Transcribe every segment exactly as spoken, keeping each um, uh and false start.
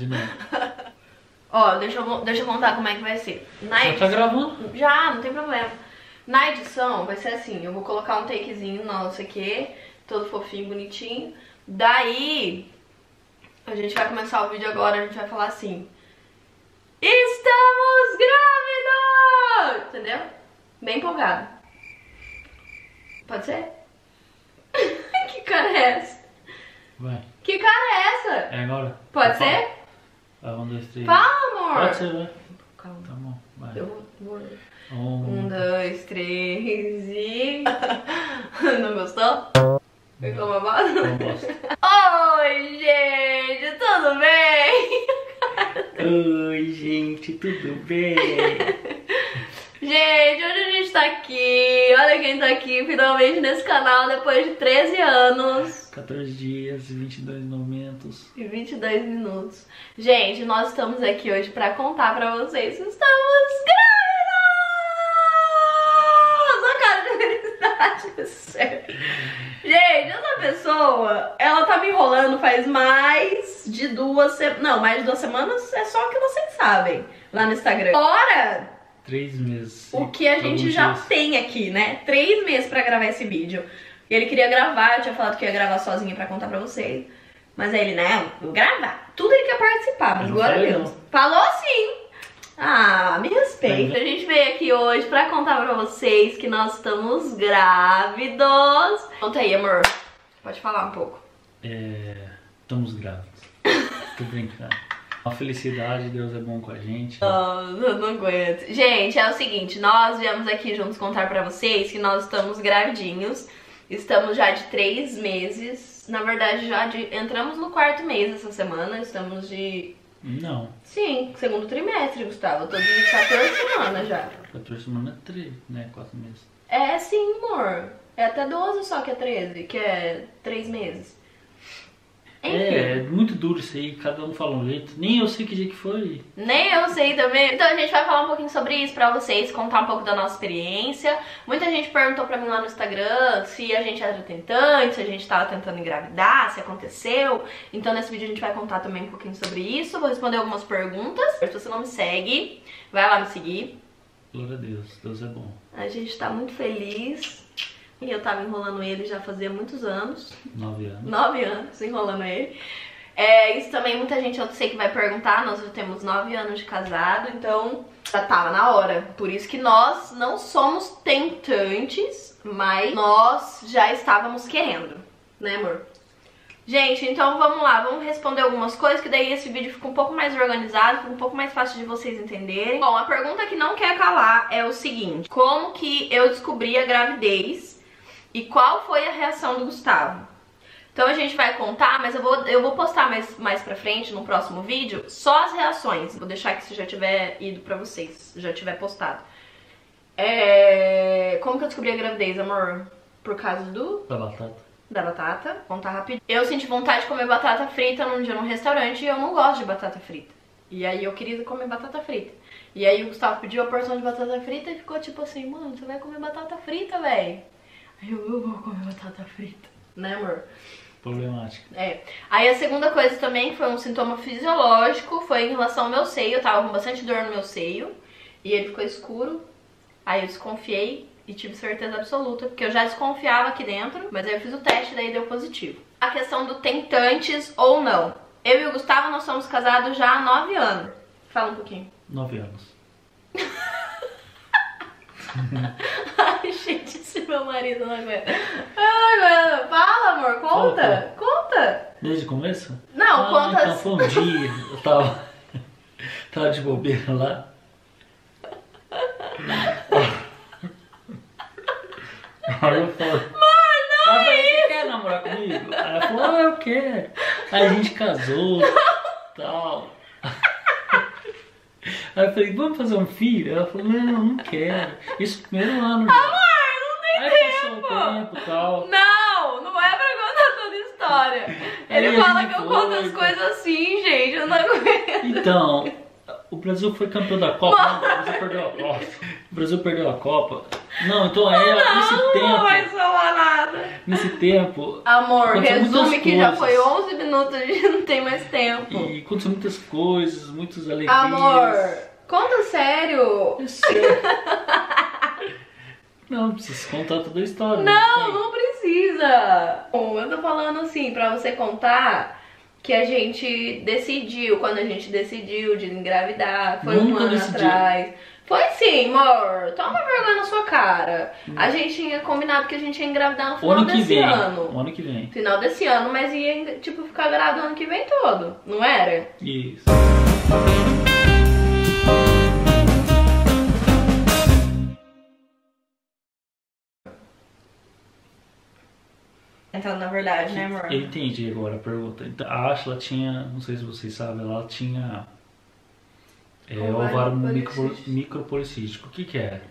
de novo. Ó, deixa eu, deixa eu contar como é que vai ser. Na Já edição, tá gravando? Já, não tem problema. Na edição vai ser assim, eu vou colocar um takezinho, não sei o que, todo fofinho, bonitinho. Daí, a gente vai começar o vídeo agora, a gente vai falar assim: estamos grávidos! Entendeu? Bem empolgado. Pode ser? Que cara é essa? Vai. Que cara é essa? É agora? Pode ser? Vai, um, dois, três. Fala, amor! Pode ser, vai. Calma. Tá bom, vai. Eu vou... vou... Um, Um, dois, três e... Não gostou? Ficou uma bosta? Não gosto. Oi, gente, tudo bem? Oi, gente, tudo bem? Gente, hoje a gente tá aqui, olha quem tá aqui finalmente nesse canal depois de treze anos quatorze dias e vinte e dois momentos. e vinte e dois minutos. Gente, nós estamos aqui hoje pra contar pra vocês que estamos grávidos! A cara de felicidade, sério. Gente, essa pessoa, ela tá me enrolando faz mais de duas semanas, não, mais de duas semanas é só o que vocês sabem lá no Instagram. Fora Três meses. o que a gente alguns já dias. tem aqui, né? Três meses pra gravar esse vídeo. E ele queria gravar, eu tinha falado que ia gravar sozinha pra contar pra vocês. Mas aí ele, não, vou gravar. Tudo ele quer participar, mas Eu não glória a falei, Deus. não. Falou sim! Ah, me respeita. A gente veio aqui hoje pra contar pra vocês que nós estamos grávidos. Conta aí, amor. Pode falar um pouco. É... Estamos grávidos. Tô brincando. Uma felicidade, Deus é bom com a gente. Oh, eu não aguento. Gente, é o seguinte, nós viemos aqui juntos contar pra vocês que nós estamos gravidinhos. Estamos já de três meses. Na verdade, já de... entramos no quarto mês essa semana. Estamos de... Não. Sim, segundo trimestre, Gustavo. Eu tô de quatorze semanas já. quatorze semanas é três, né? quatro meses. É sim, amor. É até doze só que é treze, que é três meses. Enfim. É, é muito duro isso aí, cada um fala um jeito. Nem eu sei que dia que foi. Nem eu sei também. Então a gente vai falar um pouquinho sobre isso pra vocês, contar um pouco da nossa experiência. Muita gente perguntou pra mim lá no Instagram se a gente era tentante, se a gente tava tentando engravidar, se aconteceu. Então nesse vídeo a gente vai contar também um pouquinho sobre isso. Vou responder algumas perguntas. Se você não me segue, vai lá me seguir. Glória a Deus, Deus é bom. A gente tá muito feliz. E eu tava enrolando ele já fazia muitos anos. Nove anos. Nove anos enrolando ele. É, isso também muita gente eu sei que vai perguntar. Nós já temos nove anos de casado, então já tava na hora. Por isso que nós não somos tentantes, mas nós já estávamos querendo, né, amor? Gente, então vamos lá, vamos responder algumas coisas, que daí esse vídeo fica um pouco mais organizado, fica um pouco mais fácil de vocês entenderem. Bom, a pergunta que não quer calar é o seguinte: como que eu descobri a gravidez e qual foi a reação do Gustavo? Então a gente vai contar, mas eu vou, eu vou postar mais, mais pra frente, no próximo vídeo, só as reações. Vou deixar que se já tiver ido pra vocês, já tiver postado. É... Como que eu descobri a gravidez, amor? Por causa do... Da batata. Da batata, contar rapidinho. Eu senti vontade de comer batata frita num dia num restaurante e eu não gosto de batata frita. E aí eu queria comer batata frita. E aí o Gustavo pediu a porção de batata frita e ficou tipo assim: mano, você vai comer batata frita, velho? Aí eu, eu vou comer batata frita. Né, amor? Problemática. É. Aí a segunda coisa também foi um sintoma fisiológico, foi em relação ao meu seio. Eu tava com bastante dor no meu seio e ele ficou escuro. Aí eu desconfiei e tive certeza absoluta, porque eu já desconfiava aqui dentro, mas aí eu fiz o teste e daí deu positivo. A questão do tentantes ou não. Eu e o Gustavo, nós somos casados já há nove anos. Fala um pouquinho. Nove anos. Ai, gente, esse meu marido não aguenta. Ai, mano. Fala, amor, conta. Conta. Desde o começo? Não, ah, conta. Então foi um dia, eu tava, tava de bobeira lá. Aí eu falei, Mano, não é você quer namorar comigo? Aí ela falou, ah, eu quero. Aí a gente casou e tal. Aí eu falei, vamos fazer um filho? Ela falou, não, não quero. Isso no primeiro ano. amor, não tem Aí tempo. passou o tempo e tal. Não, não é pra contar toda a história. Ele Aí a fala gente que eu foi, conto as então. coisas assim, gente, eu não aguento. Então, o Brasil foi campeão da Copa. Não, o Brasil perdeu a Copa. O Brasil perdeu a Copa. Não, então aí Não, esse não tempo. vai falar nada. nesse tempo... Amor, aconteceu resume muitas que já coisas. foi onze minutos e não tem mais tempo. E aconteceu muitas coisas, muitas alegrias. Amor, conta sério. É sério. Não, não precisa contar toda a história. Não, não precisa. Bom, eu tô falando assim, pra você contar que a gente decidiu, quando a gente decidiu de engravidar, foi Nunca um ano decidi. atrás. Foi sim, amor. Toma vergonha na sua cara. A gente tinha combinado que a gente ia engravidar no O final ano que desse vem. ano. O ano que vem. Final desse ano, mas ia, tipo, ficar grávida o ano que vem todo, não era? Isso. Então, na verdade, né, amor? Eu entendi agora a pergunta. Então, a Ashla tinha, não sei se vocês sabem, ela tinha é, Ovário ovário micro, policístico. micropolicístico. O que que é?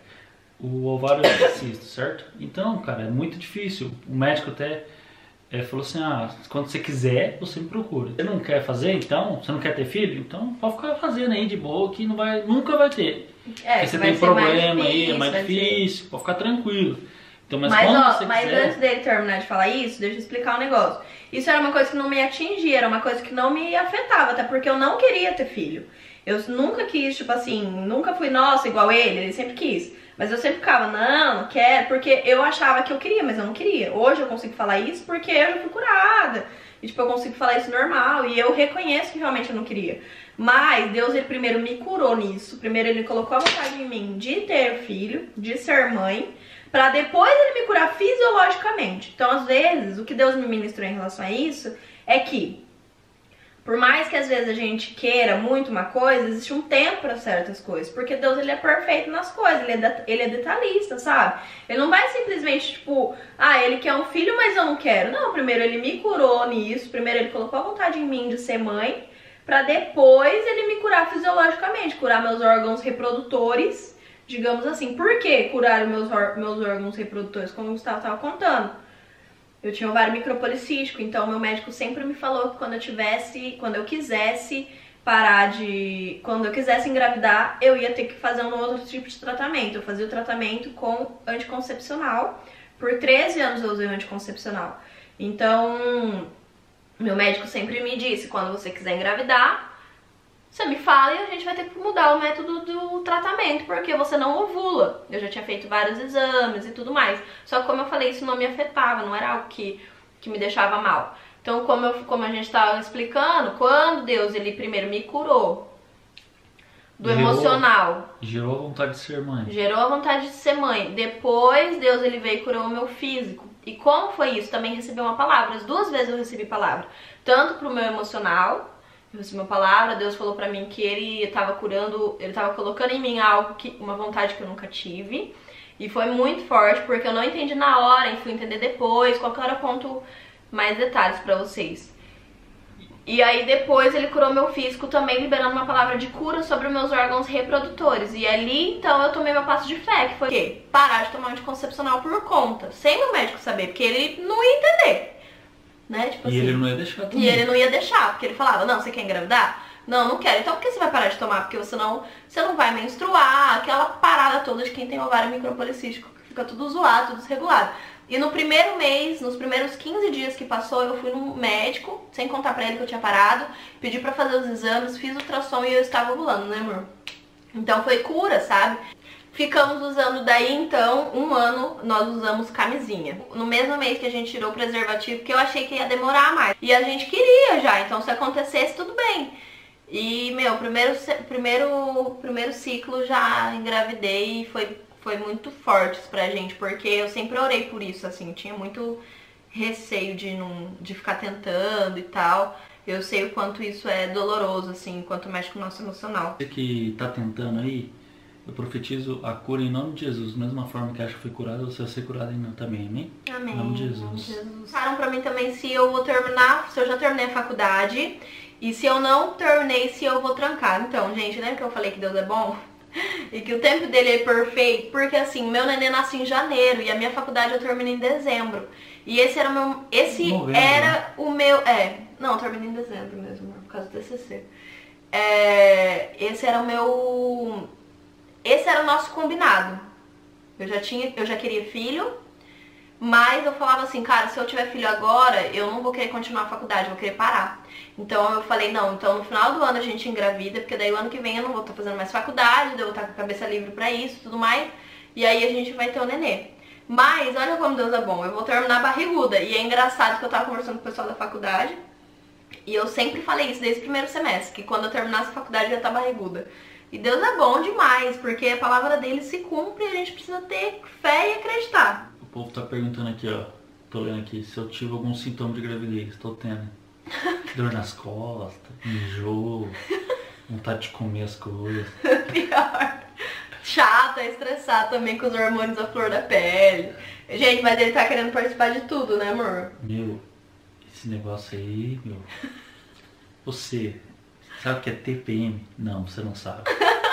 O ovário é cisto, certo? Então, cara, é muito difícil. O médico até é, falou assim, ah, quando você quiser, você me procura. Você não quer fazer, então? Você não quer ter filho? Então pode ficar fazendo aí de boa, que não vai, nunca vai ter. É, Porque você vai tem ser mais problema aí, é difícil, mais vai ser- difícil, pode ficar tranquilo. Então, mas, Mas, quando ó, você mas quiser... antes dele terminar de falar isso, deixa eu explicar um negócio. Isso era uma coisa que não me atingia, era uma coisa que não me afetava, até porque eu não queria ter filho. Eu nunca quis, tipo assim, nunca fui, nossa, igual ele, ele sempre quis. Mas eu sempre ficava, não, não quero, porque eu achava que eu queria, mas eu não queria. Hoje eu consigo falar isso porque eu já fui curada. E, tipo, eu consigo falar isso normal. E eu reconheço que realmente eu não queria. Mas Deus, ele primeiro me curou nisso. Primeiro ele colocou a vontade em mim de ter filho, de ser mãe, pra depois ele me curar fisiologicamente. Então, às vezes, o que Deus me ministrou em relação a isso é que, por mais que às vezes a gente queira muito uma coisa, existe um tempo para certas coisas. Porque Deus, ele é perfeito nas coisas, ele é, de, ele é detalhista, sabe? Ele não vai simplesmente, tipo, ah, ele quer um filho, mas eu não quero. Não, primeiro ele me curou nisso, primeiro ele colocou a vontade em mim de ser mãe, pra depois ele me curar fisiologicamente, curar meus órgãos reprodutores, digamos assim. Por que curar os meus, meus órgãos reprodutores? Como o Gustavo estava contando. Eu tinha ovário micropolicístico, então meu médico sempre me falou que quando eu tivesse, quando eu quisesse parar de... Quando eu quisesse engravidar, eu ia ter que fazer um outro tipo de tratamento. Eu fazia o tratamento com anticoncepcional. Por treze anos eu usei o anticoncepcional. Então, meu médico sempre me disse, quando você quiser engravidar, você me fala e a gente vai ter que mudar o método do tratamento, porque você não ovula. Eu já tinha feito vários exames e tudo mais. Só que, como eu falei, isso não me afetava, não era algo que, que me deixava mal. Então, como, eu, como a gente estava explicando, quando Deus, ele primeiro me curou do Gerou- emocional, Gerou a vontade de ser mãe. gerou a vontade de ser mãe. Depois, Deus, ele veio e curou o meu físico. E como foi isso? Também recebi uma palavra. As duas vezes eu recebi palavra. Tanto pro meu emocional... Eu recebi uma palavra, Deus falou pra mim que ele tava curando, ele tava colocando em mim algo, que, uma vontade que eu nunca tive. E foi muito forte, porque eu não entendi na hora, e fui entender depois. Qualquer hora eu conto mais detalhes pra vocês. E aí depois ele curou meu físico também, liberando uma palavra de cura sobre os meus órgãos reprodutores. E ali, então, eu tomei meu passo de fé, que foi o quê? Parar de tomar anticoncepcional por conta, sem meu médico saber, porque ele não ia entender. Né? Tipo E assim. ele não ia deixar também. E ele não ia deixar, porque ele falava, não, você quer engravidar? Não, não quero. Então por que você vai parar de tomar? Porque você não, você não vai menstruar, aquela parada toda de quem tem ovário micropolicístico, que fica tudo zoado, tudo desregulado. E no primeiro mês, nos primeiros quinze dias que passou, eu fui num médico, sem contar pra ele que eu tinha parado, pedi pra fazer os exames, fiz ultrassom e eu estava ovulando, né, amor? Então foi cura, sabe? Ficamos usando daí, então, um ano nós usamos camisinha. No mesmo mês que a gente tirou o preservativo, porque eu achei que ia demorar mais. E a gente queria já, então se acontecesse, tudo bem. E, meu, primeiro, primeiro, primeiro ciclo já engravidei e foi, foi muito forte isso pra gente, porque eu sempre orei por isso, assim, tinha muito receio de, não, de ficar tentando e tal. Eu sei o quanto isso é doloroso, assim, quanto mexe com o nosso emocional. Você que tá tentando aí, eu profetizo a cura em nome de Jesus. Da mesma forma que acho que foi curado, você vai ser curado em também, amém? Amém. Em nome de Jesus. Em nome de Jesus. Falaram pra mim também se eu vou terminar, se eu já terminei a faculdade. E se eu não terminei, se eu vou trancar. Então, gente, lembra que eu falei que Deus é bom? E que o tempo dele é perfeito? Porque assim, meu neném nasce em janeiro e a minha faculdade eu terminei em dezembro. E esse era o meu... Esse Novembro, era né? o meu... É, não, eu terminei em dezembro mesmo, por causa do T C C. É, esse era o meu... Esse era o nosso combinado. Eu já tinha, eu já queria filho, Mas eu falava assim, cara, se eu tiver filho agora, eu não vou querer continuar a faculdade, eu vou querer parar. Então eu falei, não, então no final do ano a gente engravida, porque daí o ano que vem eu não vou estar fazendo mais faculdade, daí eu vou estar com a cabeça livre pra isso e tudo mais. E aí a gente vai ter o nenê. Mas olha como Deus é bom, eu vou terminar barriguda. E é engraçado que eu tava conversando com o pessoal da faculdade, e eu sempre falei isso desde o primeiro semestre, que quando eu terminasse a faculdade eu ia estar barriguda. E Deus é bom demais, porque a palavra dele se cumpre e a gente precisa ter fé e acreditar. O povo tá perguntando aqui, ó. Tô lendo aqui, se eu tive algum sintoma de gravidez. Tô tendo. Dor nas costas, enjoo, vontade de comer as coisas. Pior. Chata, estressar também com os hormônios à flor da pele. Gente, mas ele tá querendo participar de tudo, né, amor? Meu, esse negócio aí, meu... Você sabe o que é T P M? Não, você não sabe.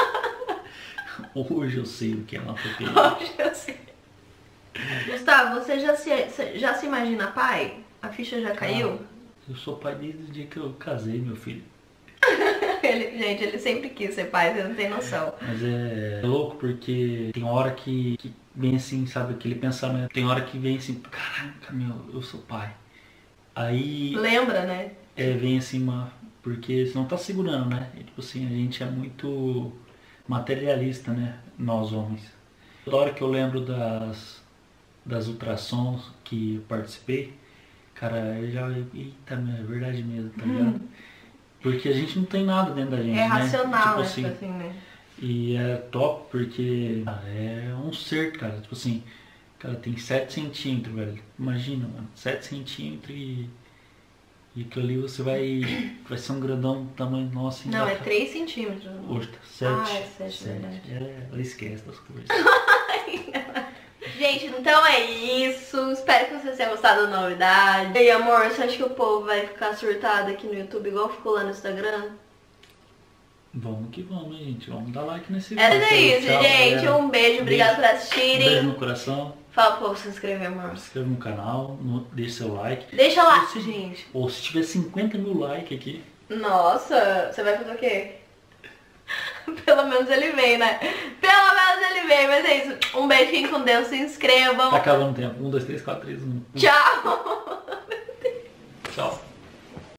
Hoje eu sei o que é uma T P M. Hoje eu sei. Gustavo, você já se, já se imagina pai? A ficha já caiu? Ah, eu sou pai desde o dia que eu casei, meu filho. Ele, gente, ele sempre quis ser pai, você não tem noção. Mas é, é louco porque tem hora que, que vem assim, sabe, aquele pensamento. Tem hora que vem assim, caraca, meu, eu sou pai. Aí... Lembra, né? É, vem assim uma... Porque senão tá segurando, né? E, tipo assim, a gente é muito materialista, né? Nós homens. Toda hora que eu lembro das... das ultrassons que eu participei, cara, eu já... Eita, meu, é verdade mesmo, tá ligado? Hum. Porque a gente não tem nada dentro da gente, é racional, né? Tipo né? assim, assim, né? E é top porque ah, é um ser, cara. Tipo assim, cara, tem sete centímetros, velho. Imagina, mano, sete centímetros e... E aquilo ali você vai... Vai ser um grandão tamanho nosso. Não, é três centímetros. Hoje tá sete. Ah, é sete, verdade. É, ela esquece das coisas. Gente, então é isso. Espero que vocês tenham gostado da novidade. E aí, amor, você acha que o povo vai ficar surtado aqui no YouTube igual ficou lá no Instagram? Vamos que vamos, gente. Vamos dar like nesse vídeo. É isso, Tchau, gente. galera. Um beijo, obrigado por assistirem. Um beijo no coração. Fala pro povo se inscrever, amor. Se inscreva no canal, no, deixe seu like. Deixa lá, se, gente. Ou se tiver cinquenta mil likes aqui. Nossa, você vai fazer o quê? Pelo menos ele veio, né? Pelo menos ele veio, mas é isso. Um beijinho com Deus, se inscrevam. Tá acabando o tempo. Um, dois, três, quatro, três, um. Tchau. Tchau.